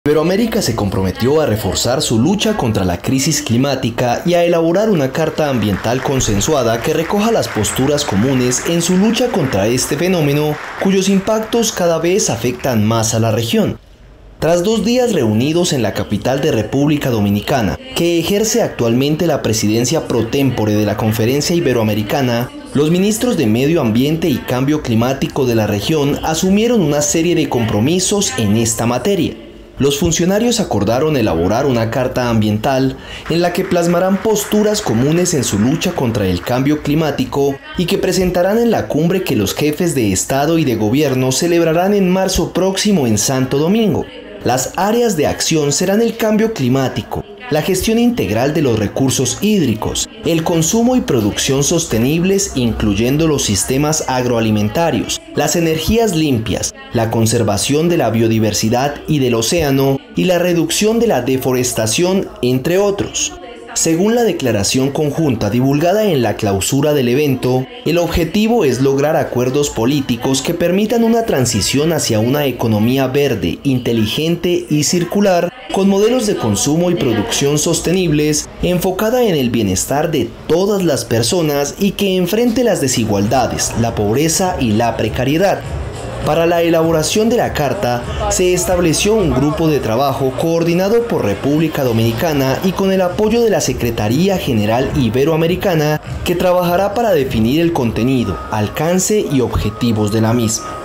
Iberoamérica se comprometió a reforzar su lucha contra la crisis climática y a elaborar una carta ambiental consensuada que recoja las posturas comunes en su lucha contra este fenómeno, cuyos impactos cada vez afectan más a la región. Tras 2 días reunidos en la capital de República Dominicana, que ejerce actualmente la presidencia pro tempore de la Conferencia Iberoamericana, los ministros de Medio Ambiente y Cambio Climático de la región asumieron una serie de compromisos en esta materia. Los funcionarios acordaron elaborar una carta ambiental en la que plasmarán posturas comunes en su lucha contra el cambio climático y que presentarán en la cumbre que los jefes de Estado y de Gobierno celebrarán en marzo próximo en Santo Domingo. Las áreas de acción serán el cambio climático, la gestión integral de los recursos hídricos, el consumo y producción sostenibles incluyendo los sistemas agroalimentarios, las energías limpias, la conservación de la biodiversidad y del océano y la reducción de la deforestación, entre otros. Según la declaración conjunta divulgada en la clausura del evento, el objetivo es lograr acuerdos políticos que permitan una transición hacia una economía verde, inteligente y circular, con modelos de consumo y producción sostenibles, enfocada en el bienestar de todas las personas y que enfrente las desigualdades, la pobreza y la precariedad. Para la elaboración de la carta, se estableció un grupo de trabajo coordinado por República Dominicana y con el apoyo de la Secretaría General Iberoamericana, que trabajará para definir el contenido, alcance y objetivos de la misma.